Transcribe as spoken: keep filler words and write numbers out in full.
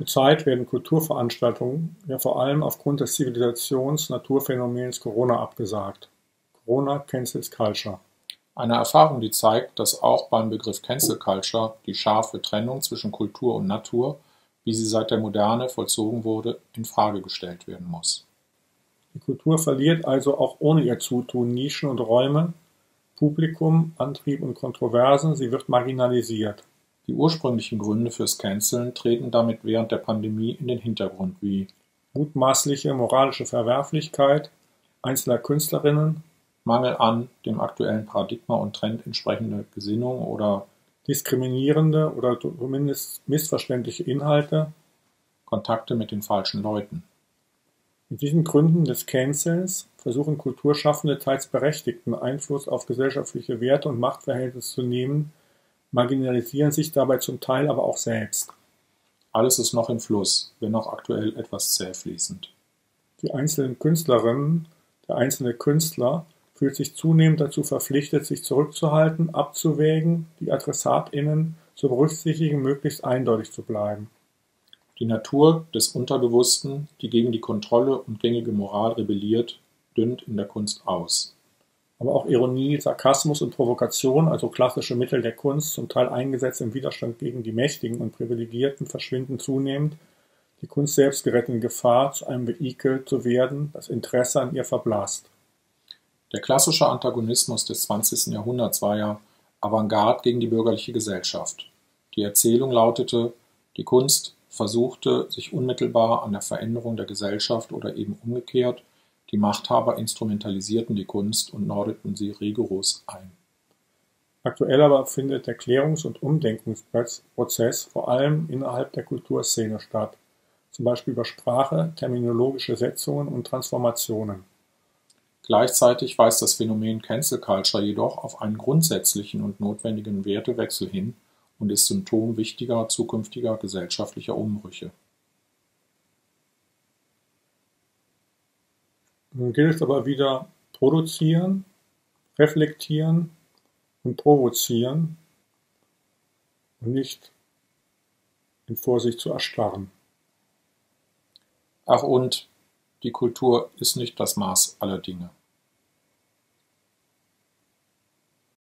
Zurzeit werden Kulturveranstaltungen ja vor allem aufgrund des Zivilisations-Naturphänomens Corona abgesagt. Corona cancels culture. Eine Erfahrung, die zeigt, dass auch beim Begriff Cancel Culture die scharfe Trennung zwischen Kultur und Natur, wie sie seit der Moderne vollzogen wurde, in Frage gestellt werden muss. Die Kultur verliert also auch ohne ihr Zutun Nischen und Räume, Publikum, Antrieb und Kontroversen, sie wird marginalisiert. Die ursprünglichen Gründe fürs Canceln treten damit während der Pandemie in den Hintergrund, wie mutmaßliche moralische Verwerflichkeit einzelner Künstlerinnen, Mangel an dem aktuellen Paradigma und Trend entsprechende Gesinnung oder diskriminierende oder zumindest missverständliche Inhalte, Kontakte mit den falschen Leuten. Mit diesen Gründen des Cancels versuchen Kulturschaffende teils berechtigten Einfluss auf gesellschaftliche Werte und Machtverhältnisse zu nehmen, marginalisieren sich dabei zum Teil aber auch selbst. Alles ist noch im Fluss, wenn auch aktuell etwas zäh fließend. Die einzelnen Künstlerinnen, der einzelne Künstler fühlt sich zunehmend dazu verpflichtet, sich zurückzuhalten, abzuwägen, die AdressatInnen zu berücksichtigen, möglichst eindeutig zu bleiben. Die Natur des Unterbewussten, die gegen die Kontrolle und gängige Moral rebelliert, dünnt in der Kunst aus. Aber auch Ironie, Sarkasmus und Provokation, also klassische Mittel der Kunst, zum Teil eingesetzt im Widerstand gegen die Mächtigen und Privilegierten, verschwinden zunehmend. Die Kunst selbst gerät in Gefahr, zu einem Vehikel zu werden, das Interesse an ihr verblasst. Der klassische Antagonismus des zwanzigsten Jahrhunderts war ja Avantgarde gegen die bürgerliche Gesellschaft. Die Erzählung lautete, die Kunst versuchte sich unmittelbar an der Veränderung der Gesellschaft oder eben umgekehrt, die Machthaber instrumentalisierten die Kunst und nordeten sie rigoros ein. Aktuell aber findet der Klärungs- und Umdenkungsprozess vor allem innerhalb der Kulturszene statt, zum Beispiel über Sprache, terminologische Setzungen und Transformationen. Gleichzeitig weist das Phänomen Cancel Culture jedoch auf einen grundsätzlichen und notwendigen Wertewechsel hin und ist Symptom wichtiger zukünftiger gesellschaftlicher Umbrüche. Nun gilt es aber wieder produzieren, reflektieren und provozieren und nicht in Vorsicht zu erstarren. Ach und, die Kultur ist nicht das Maß aller Dinge.